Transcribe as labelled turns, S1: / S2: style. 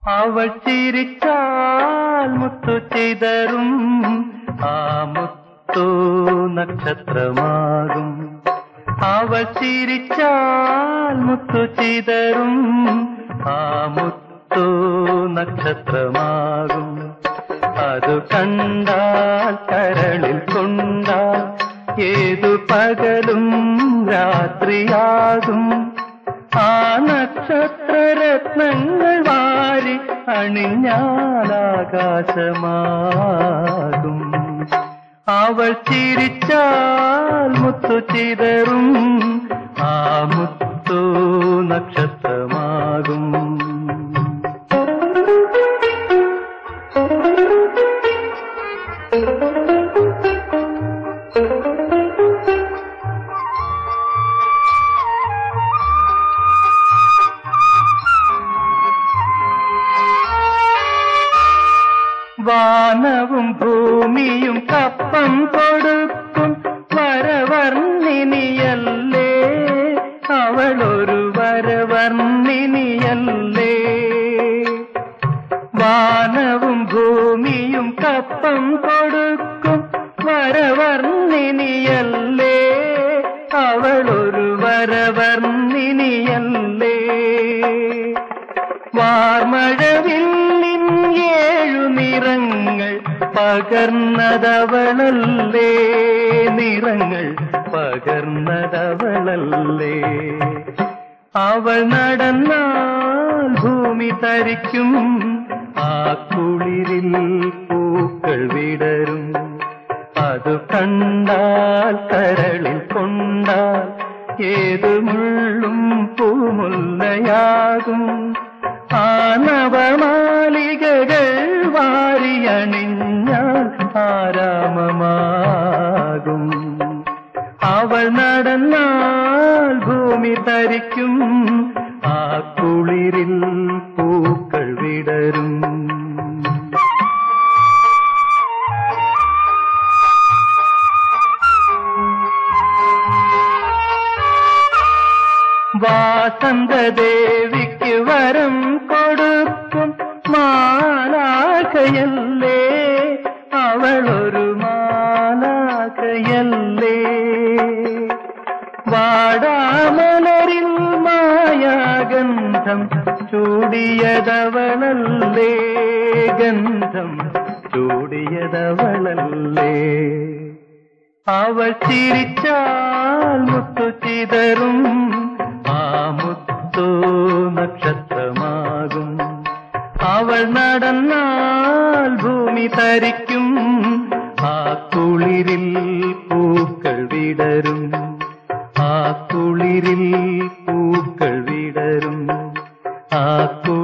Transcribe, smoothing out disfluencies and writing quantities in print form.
S1: അവൾ ചിരിച്ചാൽ മുത്തു ചിതറും, ആ മുത്തു നക്ഷത്രമാകും. അവൾ ചിരിച്ചാൽ മുത്തു ചിതറും, ആ മുത്തു നക്ഷത്രമാകും. അതു കണ്ടാൽ കരളിൽ കൊണ്ടാൽ ഏതു പകലും രാത്രിയാകും. ആ നക്ഷത്രരത്നങ്ങൾ വാരി അണിഞ്ഞാലാകാശമാകും. അവൾ ചിരിച്ചാൽ മുത്തു ചിതറും, ആ മുത്തു നക്ഷത്രമാകും. വാനവും ഭൂമിയും കപ്പം കൊടുക്കും വരവർണ്ണിനിയല്ലേ, അവളൊരു വരവർണ്ണിനിയല്ലേ. വാനവും ഭൂമിയും കപ്പം കൊടുക്കും വരവർണ്ണിനിയല്ലേ, അവളൊരു വരവർണ്ണിനിയല്ലേ. വാർമഴവില്ലിൻ ഏഴു നിറങ്ങൾ പകർന്നതവളല്ലേ, നിറങ്ങൾ പകർന്നതവളല്ലേ. അവൾ നടന്നാൽ ഭൂമി തരിക്കും, ആ കുളിരിൽ പൂക്കൾ വിടരും. അതു കണ്ടാൽ കരളിൽ കൊണ്ടാൽ ഏതു മുള്ളും പൂമുല്ലയാകും. ആ നവമാലികകൾ വാരിയണിഞ്ഞാൽ ആരാമമാകും. അവൾ നടന്നാൽ ഭൂമി തരിക്കും, ആ കുളിരിൽ പൂക്കൾ വിടരും. വാസന്തദേവിക്ക് വരം കൊടുക്കും മാലാഖയല്ലേ, അവളൊരു മാലാഖയല്ലേ. വാടാമലരിൽ മായാഗന്ധം ചൂടിയതവളല്ലേ, ഗന്ധം ചൂടിയതവളല്ലേ. അവൾ ചിരിച്ചാൽ മുത്തു ചിതറും, ആ മുത്തു നക്ഷത്രമാകും. അവൾ നടന്നാൽ ഭൂമി തരിക്കും, ആ കുളിരിൽ പൂക്കൾ വിടരും. ആ കുളിരിൽ പൂക്കൾ വിടരും. ആ